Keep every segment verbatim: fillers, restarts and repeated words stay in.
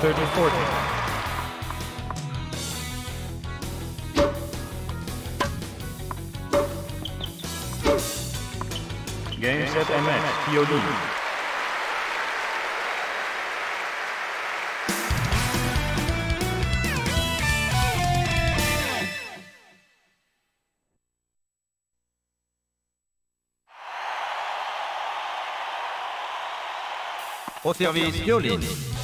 thirty forty. Game, set, and match. P O D. Au service violine.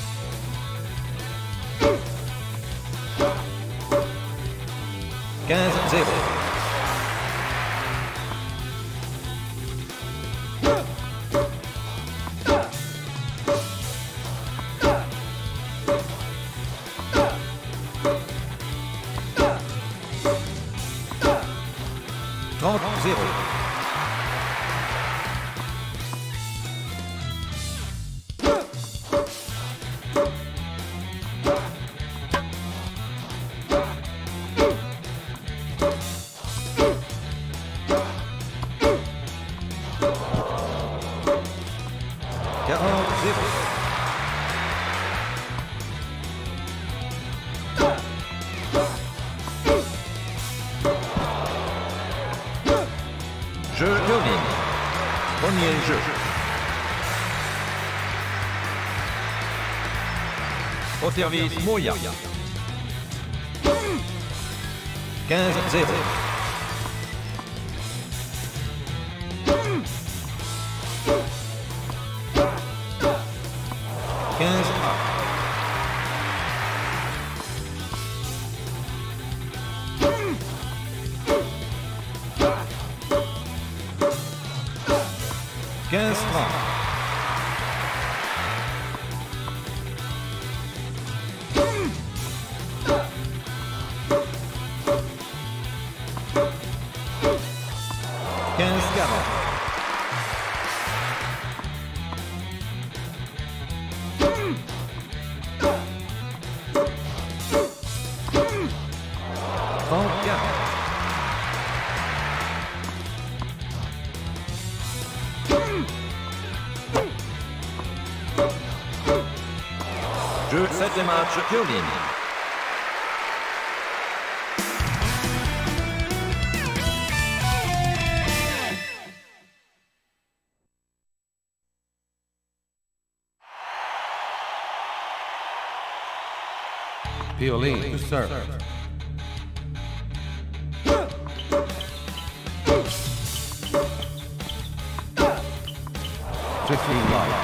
quinze zéro. trente zéro. Jeu violine. Premier jeu. Au service Moya. quinze zéro. quinze A. quinze trente. quinze quarante. trente quarante. Jeu septième match violine. Violine to serve. fifteen love.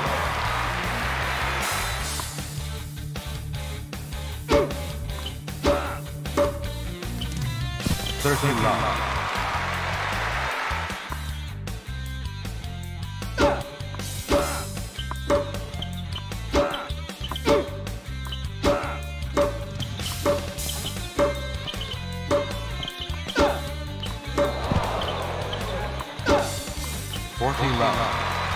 thirteen love. fourteen love.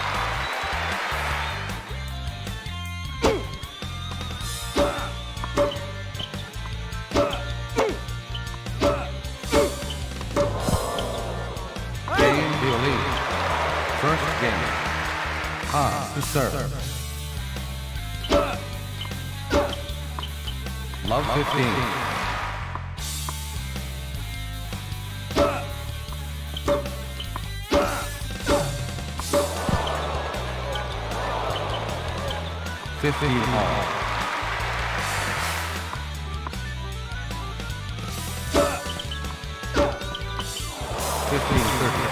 First game. Ah, to serve. Love fifteen. fifteen all. fifteen thirty.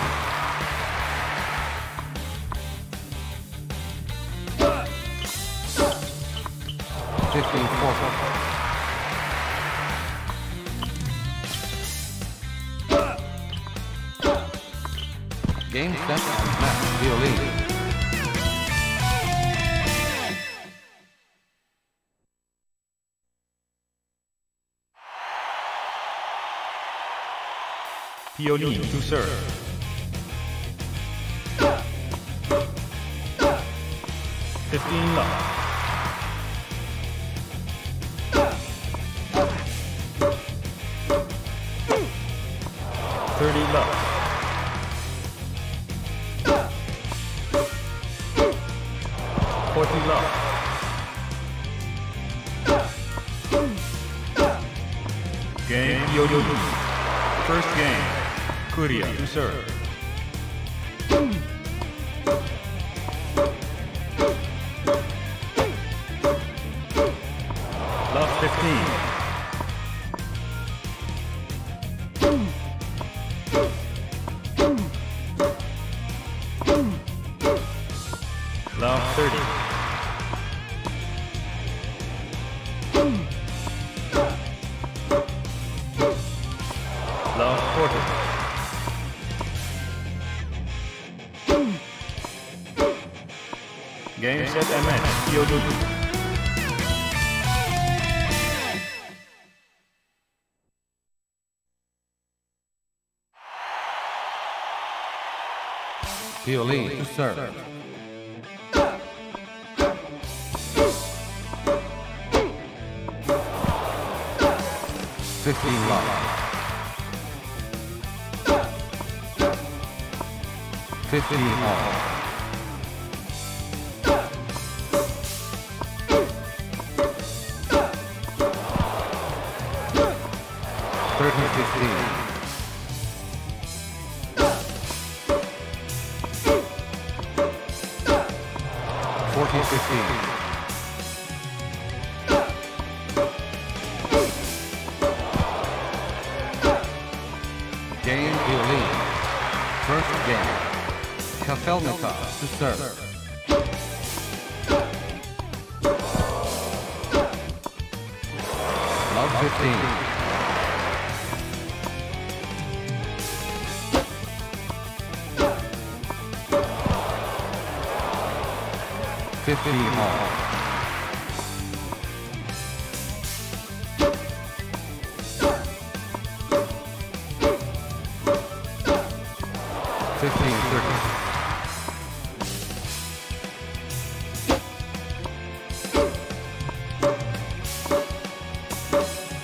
fifteen forty. Game set and match violin. Violin to serve. fifteen love. thirty love. forty love. Game P O D. First game. Korea to serve. Love fifteen. Love thirty. Love forty. Game set and match. P O D. Violin to serve. Fifteen love. Fifteen all. Thirty fifteen. Forty fifteen. Game Violin. First game. Kafelnikov to serve. Love fifteen. Fifteen all. Fifteen thirty.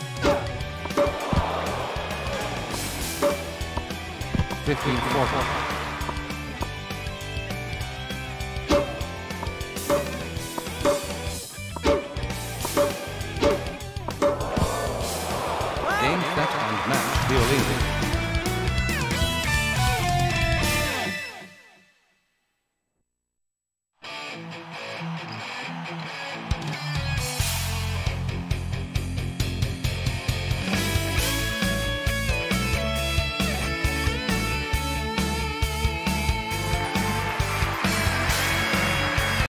Fifteen forty.